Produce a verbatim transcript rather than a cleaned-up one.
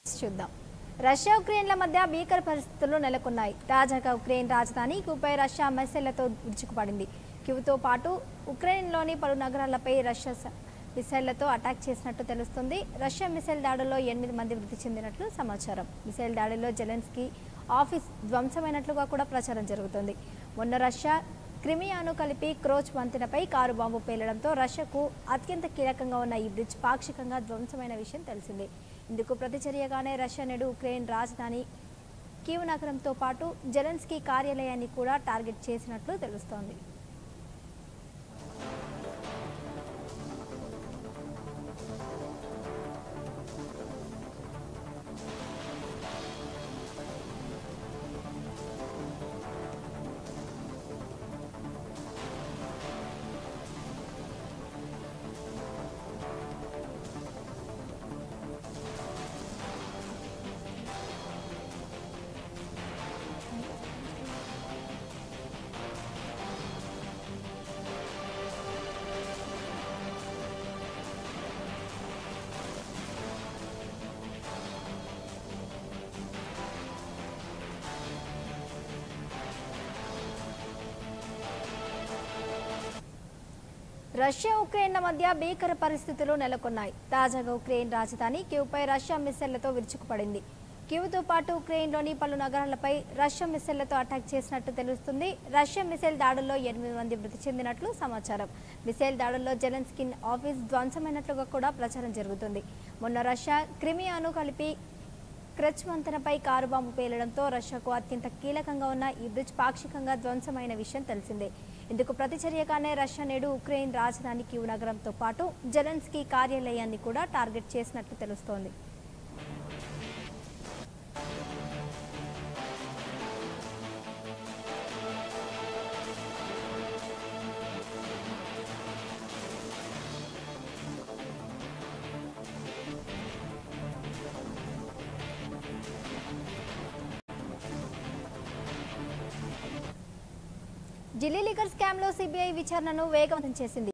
చూద్దాం. రష్యా ఉక్రెయిన్ల మధ్య భీకర పరిస్థితులు నెలకొన్నాయి. తాజాగా ఉక్రెయిన్ రాజధాని క్యూపై రష్యా మిసైళ్లతో విరుచుకుపడింది. క్యూతో పాటు ఉక్రెయిన్లోని పలు నగరాలపై రష్యా మిసైళ్లతో అటాక్ చేసినట్టు తెలుస్తుంది. రష్యా మిసైల్ దాడుల్లో ఎనిమిది మంది మృతి చెందినట్లు సమాచారం. మిసైల్ దాడిలో జెలెన్స్కీ ఆఫీస్ ధ్వంసమైనట్లుగా కూడా ప్రచారం జరుగుతోంది. మొన్న రష్యా క్రిమియాను కలిపి క్రోచ్ వంతెనపై కారు బాంబు పేలడంతో రష్యాకు అత్యంత కీలకంగా ఉన్న ఈ బ్రిడ్జ్ పాక్షికంగా ధ్వంసమైన విషయం తెలిసిందే. ఇందుకు ప్రతిచర్యగానే రష్యా నేడు ఉక్రెయిన్ రాజధాని కీవ్ నగరంతో పాటు జెలెన్స్కీ కార్యాలయాన్ని కూడా టార్గెట్ చేసినట్లు తెలుస్తోంది. రష్యా ఉక్రెయిన్ల మధ్య భీకర పరిస్థితులు నెలకొన్నాయి. తాజాగా ఉక్రెయిన్ రాజధాని క్యూపై రష్యా మిసైళ్లతో విరుచుకుపడింది. క్యూతో పాటు ఉక్రెయిన్లోని పలు నగరాలపై రష్యా మిసైళ్లతో అటాక్ చేసినట్టు తెలుస్తుంది. రష్యా మిసైల్ దాడుల్లో ఎనిమిది మంది మృతి చెందినట్లు సమాచారం. మిసైల్ దాడుల్లో జెలెన్స్కీ ఆఫీస్ ధ్వంసమైనట్లుగా కూడా ప్రచారం జరుగుతుంది. మొన్న రష్యా క్రిమియాను కలిపి క్రచ్ వంతెనపై కారు బాంబు పేలడంతో రష్యాకు అత్యంత కీలకంగా ఉన్న ఈ బ్రిడ్జ్ పాక్షికంగా ధ్వంసమైన విషయం తెలిసిందే. ఇందుకు ప్రతిచర్యగానే రష్యా నేడు ఉక్రెయిన్ రాజధాని కీవ్ నగరంతో పాటు జెలెన్స్కీ కార్యాలయాన్ని కూడా టార్గెట్ చేసినట్లు తెలుస్తోంది. ఢిల్లీ లిక్కర్ స్కామ్ లో సిబిఐ విచారణను వేగవంతం చేసింది.